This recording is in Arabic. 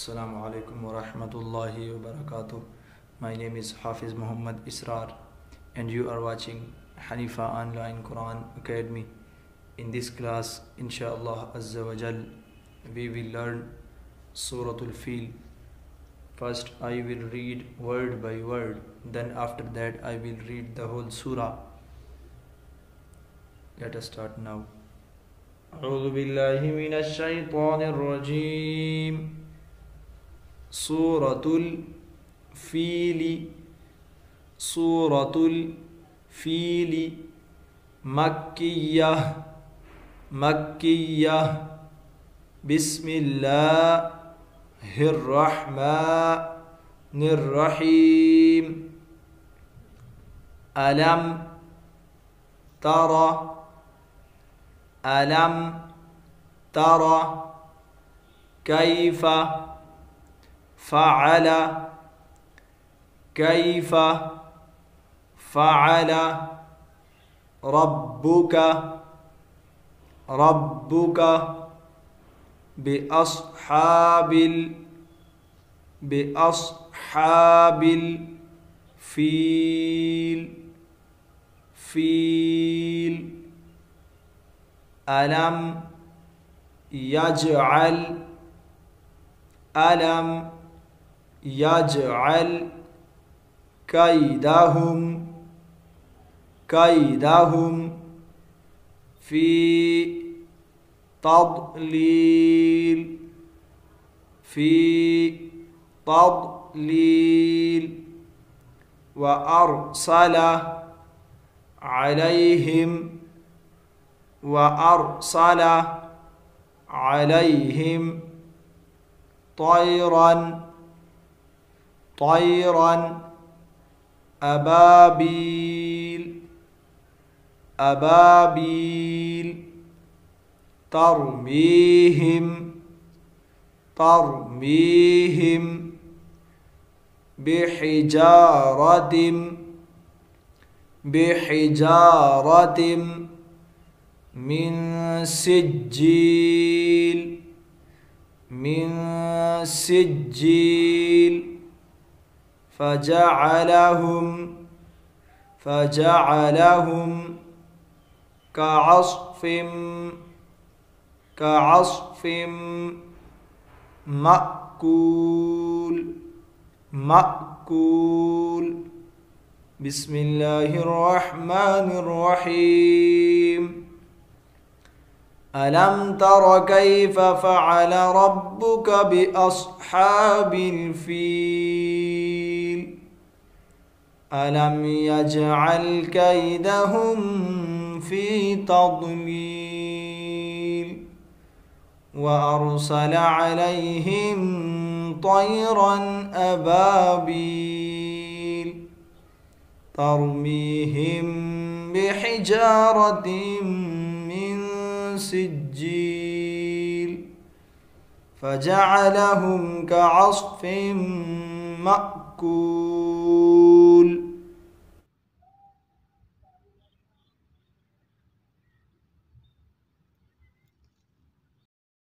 Assalamu alaikum wa rahmatullahi wa barakatuh. My name is Hafiz Muhammad Israr and you are watching Hanifa Online Quran Academy. In this class, inshallah Azza wa Jal, we will learn Suratul Fil. First, I will read word by word. Then after that, I will read the whole surah. Let us start now. أعوذ بالله من الشيطان الرجيم. سورة الفيل سورة الفيل مكية مكية بسم الله الرحمن الرحيم ألم ترى ألم ترى كيف فعل كيف فعل ربك ربك بأصحاب الفيل فيل ألم يجعل كيدهم في تضليل وأرسل عليهم طيرا أبابيل ترميهم بحجارة من سجيل فجعلهم كعصف مأكول بسم الله الرحمن الرحيم ألم تر كيف فعل ربك بأصحاب الفيل ألم يجعل كيدهم في تضليل وأرسل عليهم طيرا أبابيل ترميهم بحجارة من سجيل فجعلهم كعصف مأكول